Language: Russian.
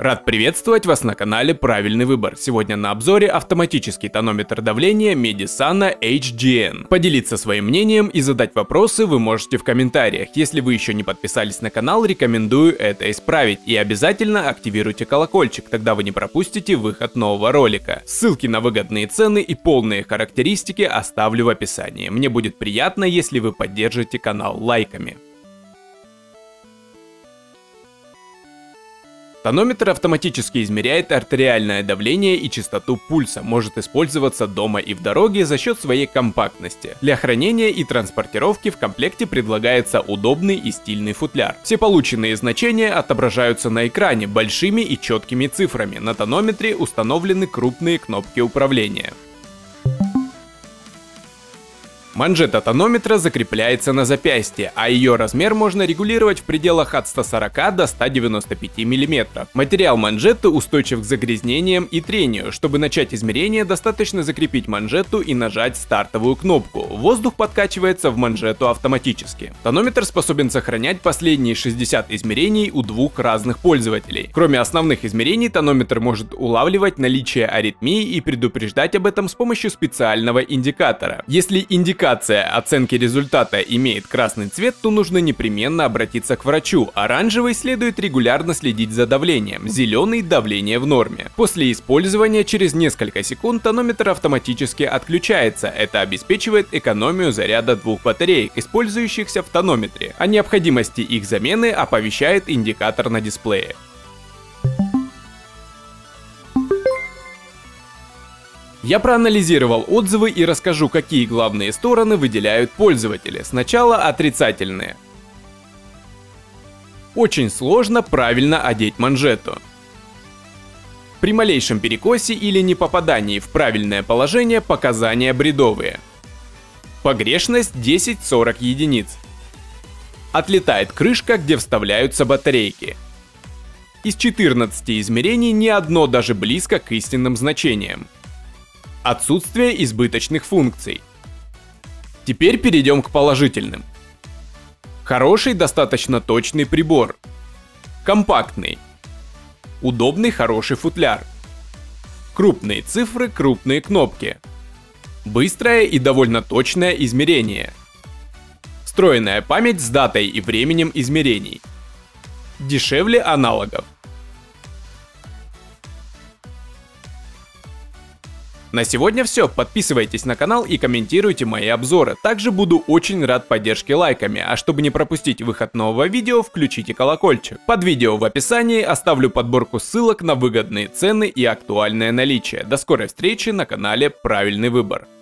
Рад приветствовать вас на канале Правильный выбор. Сегодня на обзоре автоматический тонометр давления Medisana HGN. Поделиться своим мнением и задать вопросы вы можете в комментариях. Если вы еще не подписались на канал, рекомендую это исправить. И обязательно активируйте колокольчик, тогда вы не пропустите выход нового ролика. Ссылки на выгодные цены и полные характеристики оставлю в описании. Мне будет приятно, если вы поддержите канал лайками. Тонометр автоматически измеряет артериальное давление и частоту пульса, может использоваться дома и в дороге за счет своей компактности. Для хранения и транспортировки в комплекте предлагается удобный и стильный футляр. Все полученные значения отображаются на экране большими и четкими цифрами. На тонометре установлены крупные кнопки управления. Манжета тонометра закрепляется на запястье, а ее размер можно регулировать в пределах от 140 до 195 мм. Материал манжеты устойчив к загрязнениям и трению. Чтобы начать измерение, достаточно закрепить манжету и нажать стартовую кнопку. Воздух подкачивается в манжету автоматически. Тонометр способен сохранять последние 60 измерений у двух разных пользователей. Кроме основных измерений, тонометр может улавливать наличие аритмии и предупреждать об этом с помощью специального индикатора. Если индикация оценки результата имеет красный цвет, то нужно непременно обратиться к врачу. Оранжевый следует регулярно следить за давлением, зеленый – давление в норме. После использования через несколько секунд тонометр автоматически отключается. Это обеспечивает экономию заряда двух батареек, использующихся в тонометре. О необходимости их замены оповещает индикатор на дисплее. Я проанализировал отзывы и расскажу, какие главные стороны выделяют пользователи. Сначала отрицательные. Очень сложно правильно одеть манжету. При малейшем перекосе или непопадании в правильное положение показания бредовые. Погрешность 10-40 единиц. Отлетает крышка, где вставляются батарейки. Из 14 измерений ни одно даже близко к истинным значениям. Отсутствие избыточных функций. Теперь перейдем к положительным. Хороший, достаточно точный прибор. Компактный. Удобный, хороший футляр. Крупные цифры, крупные кнопки. Быстрое и довольно точное измерение. Встроенная память с датой и временем измерений. Дешевле аналогов. На сегодня все. Подписывайтесь на канал и комментируйте мои обзоры. Также буду очень рад поддержке лайками, а чтобы не пропустить выход нового видео, включите колокольчик. Под видео в описании оставлю подборку ссылок на выгодные цены и актуальное наличие. До скорой встречи на канале Правильный выбор.